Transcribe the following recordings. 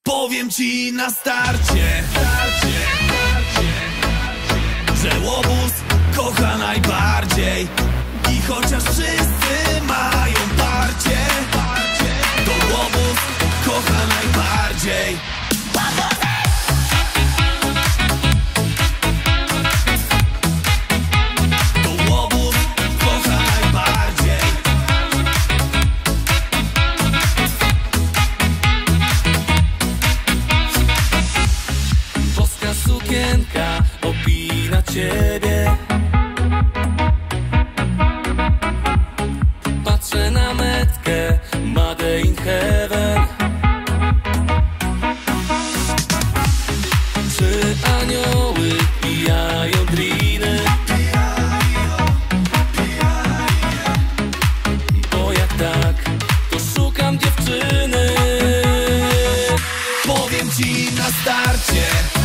Powiem ci na starcie, że łobuz kocha najbardziej. I chociaż wszyscy mają parcie, to łobuz kocha najbardziej. To łobuz kocha najbardziej. Boska sukienka opina ciebie. Patrzę na metkę Made in Heaven. Czy anioły pijają driny? Bo jak tak, to szukam dziewczyny. Powiem ci na starcie,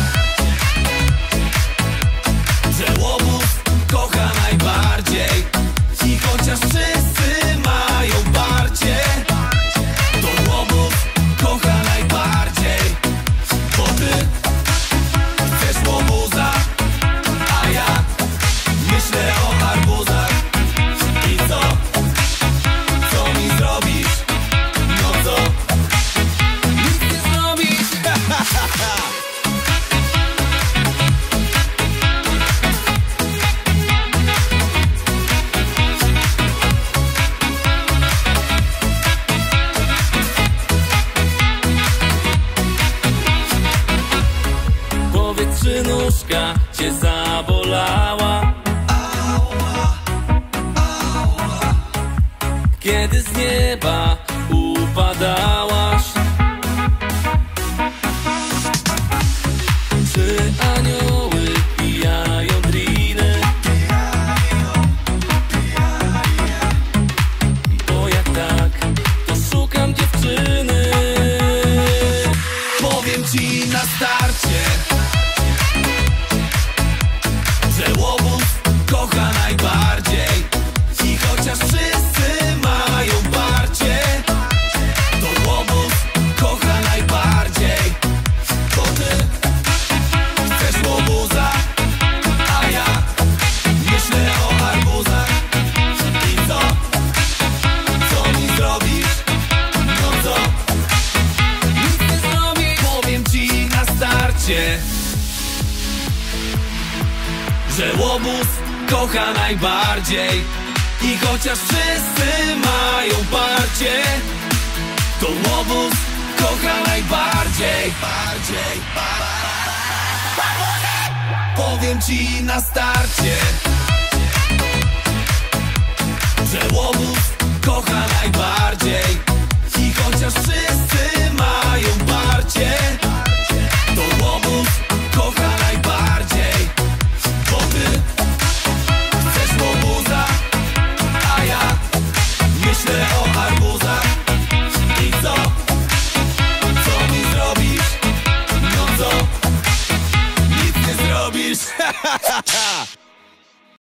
że łobuz kocha najbardziej. I chociaż wszyscy mają parcie, to łobuz kocha najbardziej. Bo ty chcesz łobuza, a ja myślę o arbuzach. I co? Co mi zrobisz? No co? Nic nie zrobisz. Powiedz, czy nóżka cię zabolała, kiedy z nieba upadałaś? Czy anioły pijają driny? Bo jak tak, to szukam dziewczyny. Powiem ci na starcie, że łobuz kocha najbardziej. I chociaż wszyscy mają parcie, to łobuz kocha najbardziej. Bo ty chcesz łobuza, a ja myślę o arbuzach. I co? Co mi zrobisz? No co? Nic nie zrobisz. Powiem ci na starcie, że łobuz kocha najbardziej. I chociaż wszyscy mają parcie, to łobuz kocha najbardziej. Powiem ci na starcie, że łobuz kocha najbardziej. I chociaż wszyscy